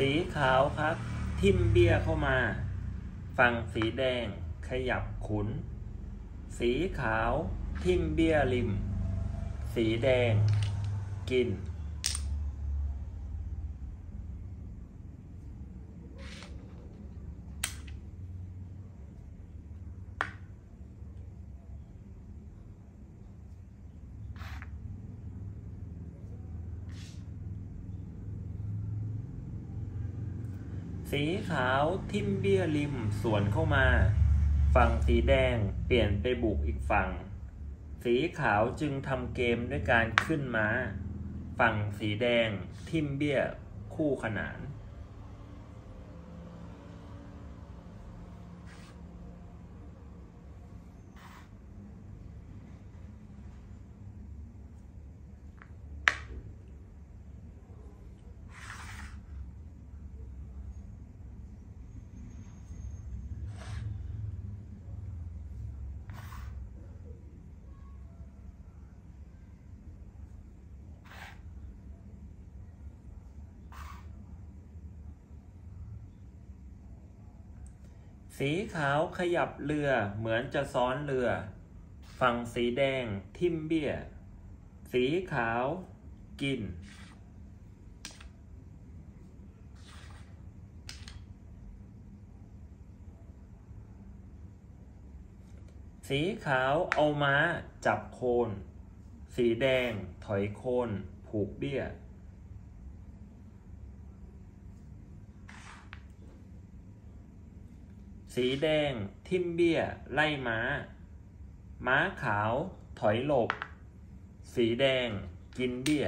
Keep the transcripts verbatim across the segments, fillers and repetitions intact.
สีขาวครับทิ่มเบี้ยเข้ามาฝั่งสีแดงขยับขุนสีขาวทิ่มเบี้ยริมสีแดงกินสีขาวทิ่มเบี้ยริมสวนเข้ามาฝั่งสีแดงเปลี่ยนไปบุกอีกฝั่งสีขาวจึงทำเกมด้วยการขึ้นม้าฝั่งสีแดงทิ่มเบี้ยคู่ขนานสีขาวขยับเรือเหมือนจะซ้อนเรือฝั่งสีแดงทิ่มเบี้ยสีขาวกินสีขาวเอาม้าจับโคนสีแดงถอยโคนผูกเบี้ยสีแดงทิ่มเบี้ยไล่ม้าม้าขาวถอยหลบสีแดงกินเบี้ย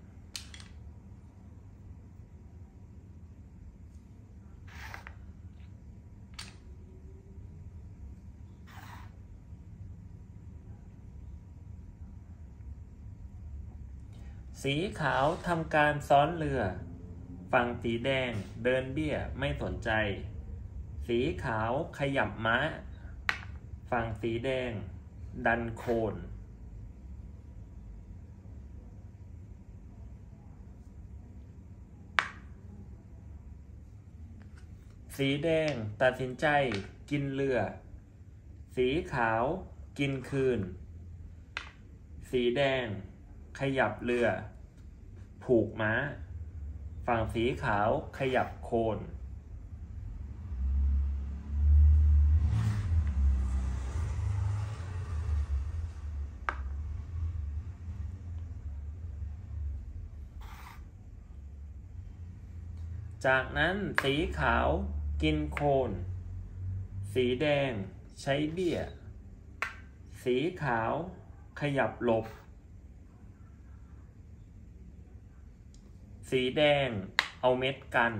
สีขาวทำการซ้อนเรือฝั่งสีแดงเดินเบี้ยไม่สนใจสีขาวขยับม้าฝั่งสีแดงดันโคนสีแดงตัดสินใจกินเรือสีขาวกินคืนสีแดงขยับเรือผูกม้าฝั่งสีขาวขยับโคนจากนั้นสีขาวกินโคนสีแดงใช้เบี้ยสีขาวขยับหลบสีแดงเอาเม็ดกัน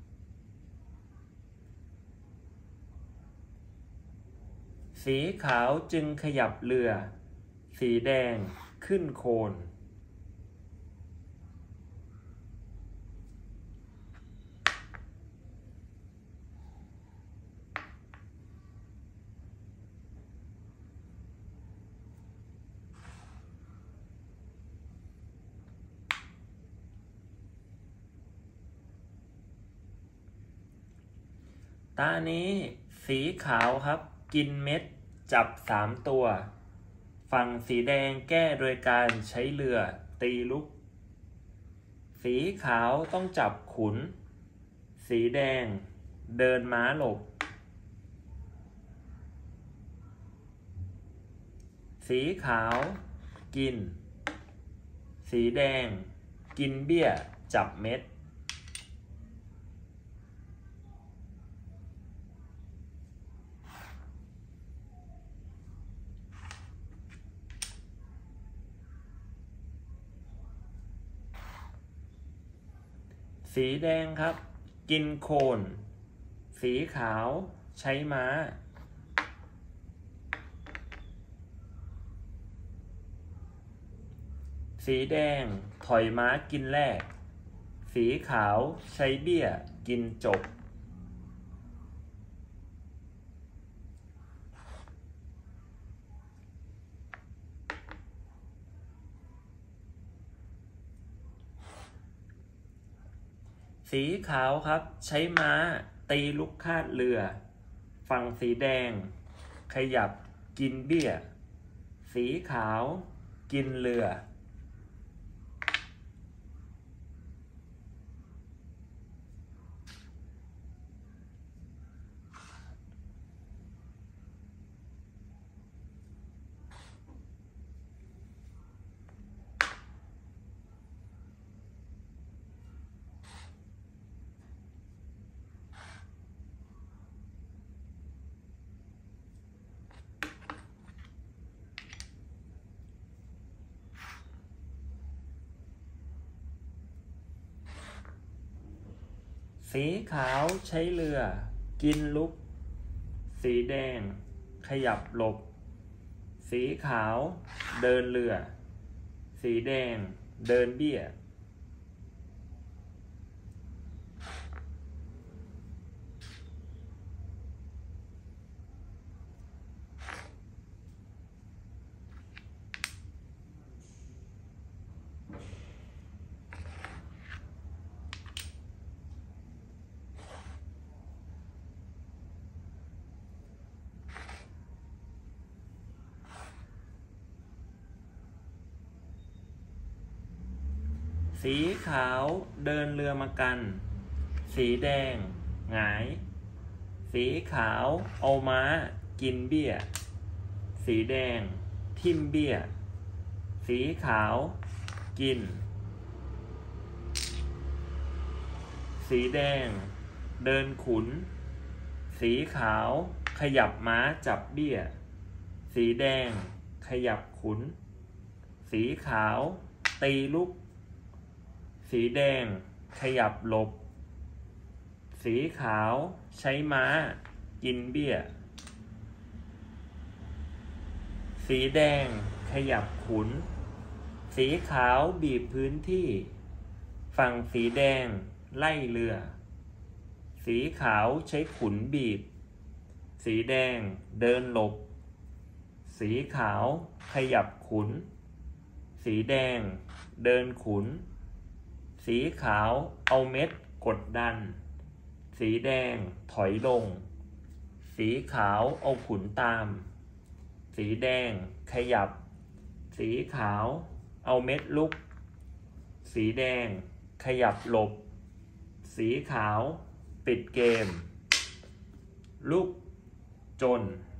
สีขาวจึงขยับเรือสีแดงขึ้นโคนตานี้สีขาวครับกินเม็ดจับสามตัวฝั่งสีแดงแก้โดยการใช้เรือตีลุกสีขาวต้องจับขุนสีแดงเดินม้าหลบสีขาวกินสีแดงกินเบี้ยจับเม็ดสีแดงครับกินโคนสีขาวใช้ม้าสีแดงถอยม้ากินแรกสีขาวใช้เบี้ยกินจบสีสีขาวครับใช้ม้าตีลูกคาดเรือฝั่งสีแดงขยับกินเบี้ยสีขาวกินเรือสีขาวใช้เรือกินลุกสีแดงขยับหลบสีขาวเดินเรือสีแดงเดินเบี้ยสีขาวเดินเรือมากันสีแดงหงายสีขาวเอาม้ากินเบี้ยสีแดงทิ่มเบี้ยสีขาวกินสีแดงเดินขุนสีขาวขยับม้าจับเบี้ยสีแดงขยับขุนสีขาวตีลุกสีแดงขยับหลบสีขาวใช้ม้ากินเบี้ยสีแดงขยับขุนสีขาวบีบพื้นที่ฝั่งสีแดงไล่เรือสีขาวใช้ขุนบีบสีแดงเดินหลบสีขาวขยับขุนสีแดงเดินขุนสีขาวเอาเม็ดกดดันสีแดงถอยลงสีขาวเอาขุนตามสีแดงขยับสีขาวเอาเม็ดลุกสีแดงขยับหลบสีขาวปิดเกมลุกจน